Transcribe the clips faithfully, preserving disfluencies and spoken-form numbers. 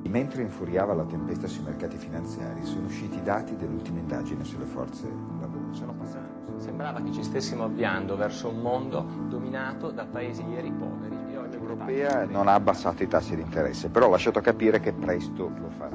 Mentre infuriava la tempesta sui mercati finanziari, sono usciti i dati dell'ultima indagine sulle forze lavoro. Sono passati. Sembrava che ci stessimo avviando verso un mondo dominato da paesi ieri poveri e oggi L'Europea non ha abbassato i tassi di interesse, però ha lasciato capire che presto lo farà.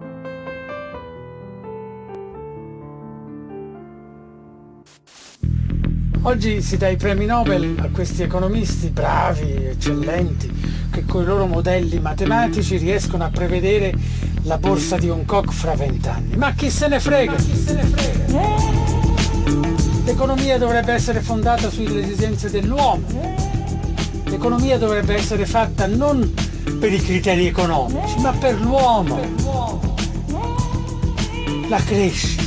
Oggi si dà i premi Nobel a questi economisti bravi, eccellenti, che con i loro modelli matematici riescono a prevedere la borsa di Hong Kong fra vent'anni. Ma chi se ne frega? Chi se ne frega? L'economia dovrebbe essere fondata sulle esigenze dell'uomo. L'economia dovrebbe essere fatta non per i criteri economici, ma per l'uomo. La crescita.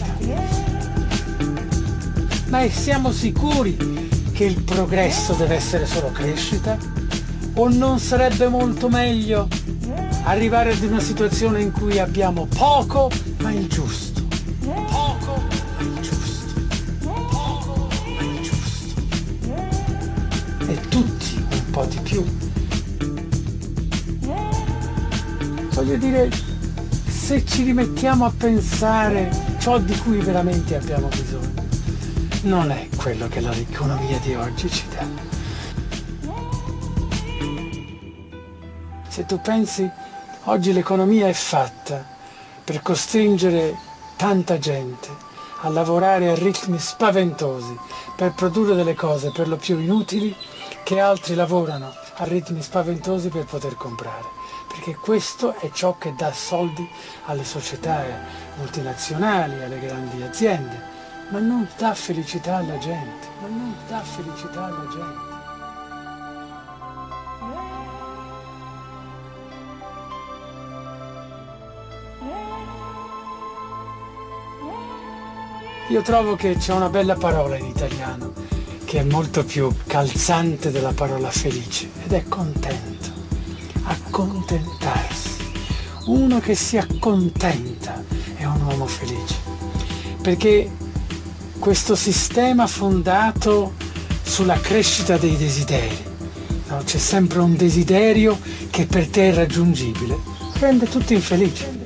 Ma siamo sicuri che il progresso deve essere solo crescita? O non sarebbe molto meglio arrivare ad una situazione in cui abbiamo poco ma il giusto? Poco ma il giusto. Poco ma il giusto. E tutti un po' di più. Voglio dire, se ci rimettiamo a pensare ciò di cui veramente abbiamo bisogno, non è quello che l'economia di oggi ci dà. Se tu pensi, oggi l'economia è fatta per costringere tanta gente a lavorare a ritmi spaventosi, per produrre delle cose per lo più inutili, che altri lavorano a ritmi spaventosi per poter comprare. Perché questo è ciò che dà soldi alle società multinazionali, alle grandi aziende. Ma non dà felicità alla gente, ma non dà felicità alla gente. Io trovo che c'è una bella parola in italiano che è molto più calzante della parola felice, ed è contento. Accontentarsi. Uno che si accontenta è un uomo felice, perché questo sistema fondato sulla crescita dei desideri, no? C'è sempre un desiderio che per te è raggiungibile, rende tutti infelici.